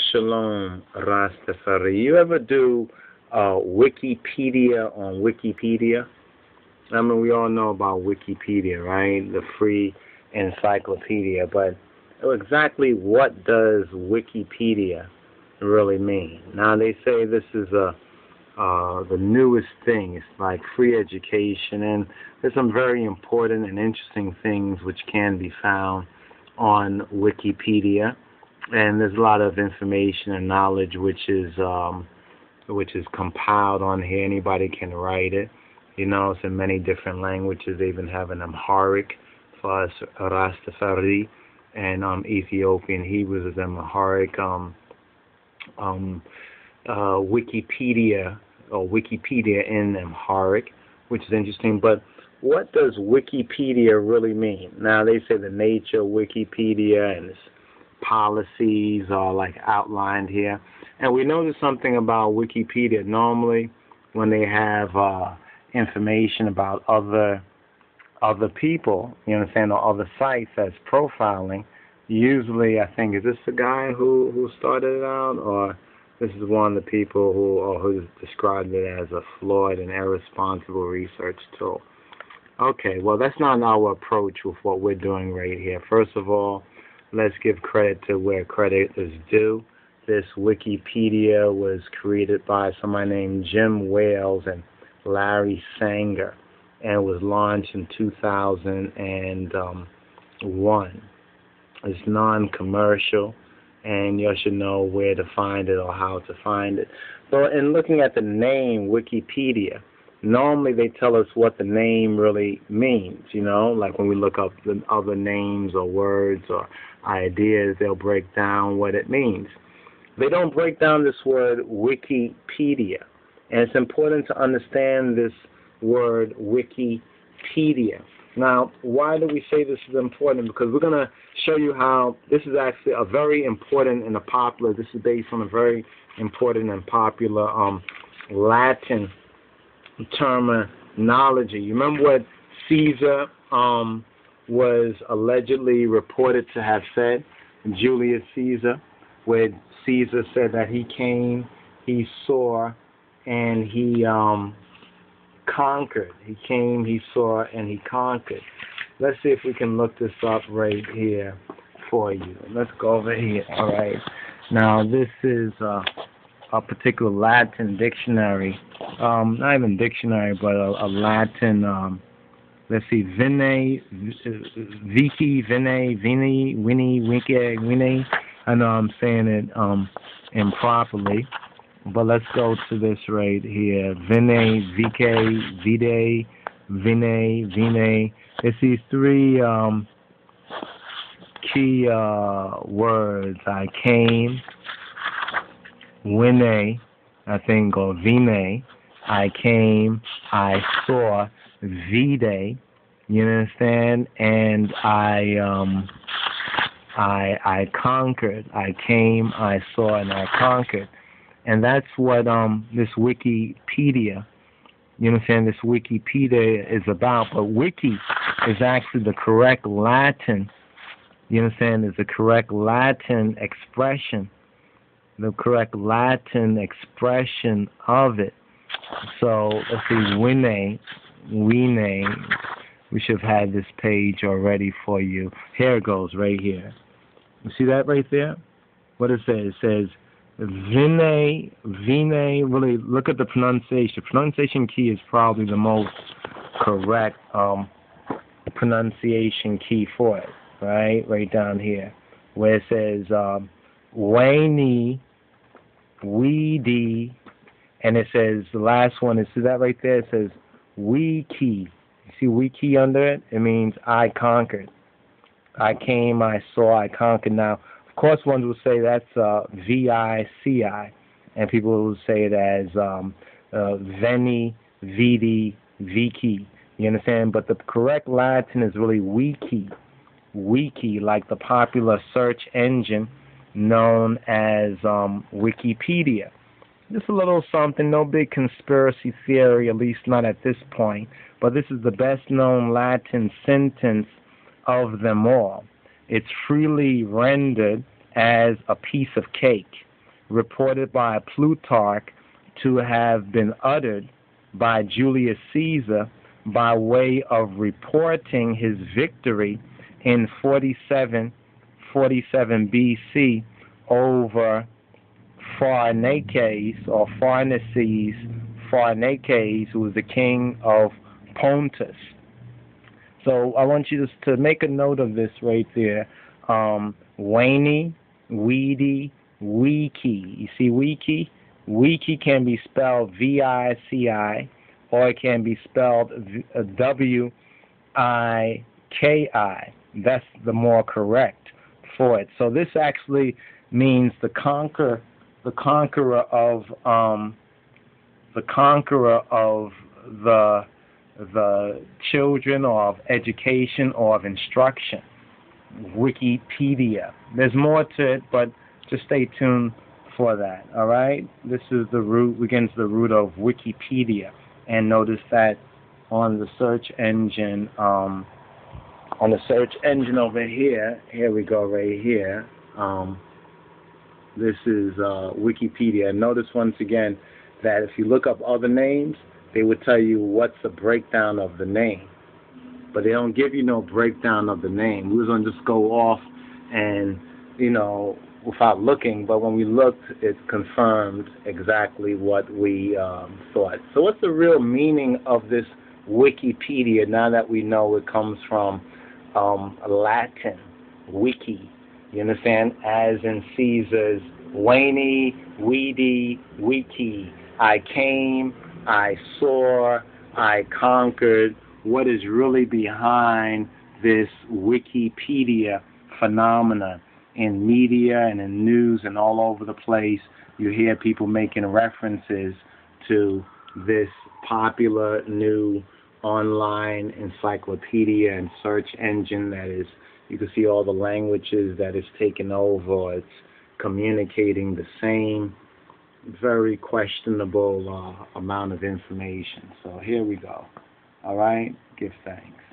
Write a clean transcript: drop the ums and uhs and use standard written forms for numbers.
Shalom Rastafari. You ever do Wikipedia on Wikipedia? I mean, we all know about Wikipedia, right? The free encyclopedia. But exactly what does Wikipedia really mean? Now, they say this is the newest thing. It's like free education, and there's some very important and interesting things which can be found on Wikipedia. And there's a lot of information and knowledge which is compiled on here. Anybody can write it. You know, it's in many different languages. They even have an Amharic for us Rastafari, and Ethiopian Hebrew is Amharic. Wikipedia or Wikipedia in Amharic, which is interesting. But what does Wikipedia really mean? Now, they say the nature of Wikipedia and its policies are like outlined here. And we notice something about Wikipedia. Normally, when they have information about other people, you understand, or other sites as profiling, usually, I think, is this the guy who started it out, or this is one of the people who described it as a flawed and irresponsible research tool? Okay, well, that's not our approach with what we're doing right here. First of all, let's give credit to where credit is due. This Wikipedia was created by somebody named Jim Wales and Larry Sanger, and was launched in 2001. It's non-commercial, and you should know where to find it or how to find it. So in looking at the name Wikipedia, normally they tell us what the name really means, you know, like when we look up the other names or words or ideas, they'll break down what it means. They don't break down this word Wikipedia, and it's important to understand this word Wikipedia. Now, why do we say this is important? Because we're going to show you how this is actually a very important and this is based on a very important and popular Latin terminology. You remember what Caesar was allegedly reported to have said, Julius Caesar, where Caesar said that he came, he saw, and he conquered. He came, he saw, and he conquered. Let's see if we can look this up right here for you. Let's go over here. All right. Now, this is a particular Latin dictionary. Not even dictionary, but a Latin, let's see, Vine, Viki, Vine, Vini, Winnie, Winke, Winnie. I know I'm saying it improperly, but let's go to this right here. Vine, Vike, Vide, Vine, Vine. It's these three key words. I came, Wine, I think, or Vine. I came, I saw, Vide, you understand? And I conquered. I came, I saw, and I conquered. And that's what this Wikipedia, you understand, this Wikipedia is about. But wiki is actually the correct Latin, you understand, is the correct Latin expression. The correct Latin expression of it. So let's see, Wine. We should have had this page already for you. Here it goes, right here. You see that right there? What it says? It says Vine. Really, look at the pronunciation. The pronunciation key is probably the most correct pronunciation key for it. Right down here, where it says Wayne, Weedy, and it says the last one. See that right there? It says Wiki. You see Wiki under it? It means I conquered. I came, I saw, I conquered. Now, of course, one will say that's V-I-C-I, and people will say it as Veni, Vidi, Viki. You understand? But the correct Latin is really Wiki. Wiki, like the popular search engine known as Wikipedia. Just a little something, no big conspiracy theory, at least not at this point, but this is the best known Latin sentence of them all. It's freely rendered as a piece of cake. reported by Plutarch to have been uttered by Julius Caesar by way of reporting his victory in 47 BC over Pharnaces, who was the king of Pontus. So I want you to make a note of this right there. Wani, Weedy, Wiki. You see Wiki? Wiki can be spelled V-I-C-I, or it can be spelled W-I-K-I. That's the more correct for it. So this actually means the conqueror of the children, or of education, or of instruction. Wikipedia. There's more to it, but just stay tuned for that. All right. This is the root. Begins the root of Wikipedia, and notice that on the search engine, over here. Here we go. Right here. This is Wikipedia. Notice once again that if you look up other names, they would tell you what's the breakdown of the name, but they don't give you no breakdown of the name. We was gonna just go off and, without looking, but when we looked, it confirmed exactly what we thought. So what's the real meaning of this Wikipedia, now that we know it comes from Latin, wiki, you understand, as in Caesar's Wani, Weedy, Wiki, I came, I saw, I conquered. What is really behind this Wikipedia phenomena? In media and in news and all over the place, you hear people making references to this popular new online encyclopedia and search engine that is, you can see all the languages that is taken over. It's communicating the same very questionable amount of information. So here we go. All right? Give thanks.